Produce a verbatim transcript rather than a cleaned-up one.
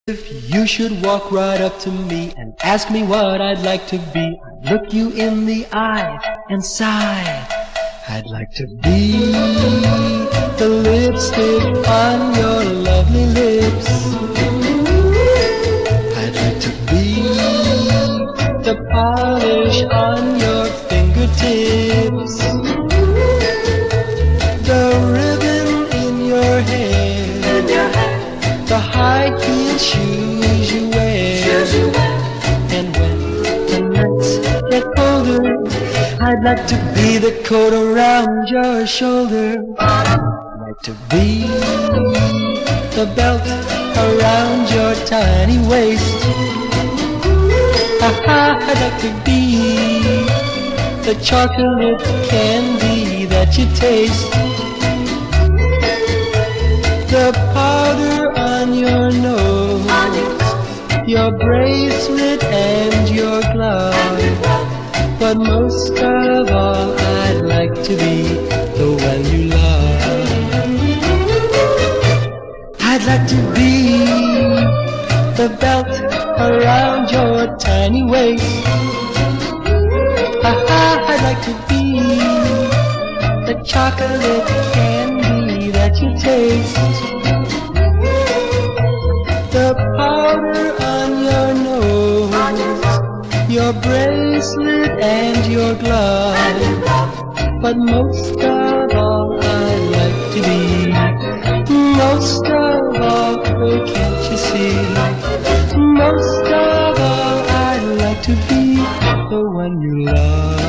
If you should walk right up to me and ask me what I'd like to be, I'd look you in the eye and sigh. I'd like to be the lipstick on your lovely lips. I'd like to be the polish on your fingertips, the ribbon in your hair, the high heel shoes you wear. And when the nights get colder, I'd like to be the coat around your shoulder. I'd like to be the belt around your tiny waist. I'd like to be the chocolate candy that you taste, the powder on your nose, your bracelet and your glove. But most of all, I'd like to be the one you love. I'd like to be the belt around your tiny waist. I'd like to be the chocolate candy that you taste, the powder on your nose, your bracelet and your glove. But most of all, I'd like to be, most of all, oh, can't you see? Most of all, I'd like to be the one you love.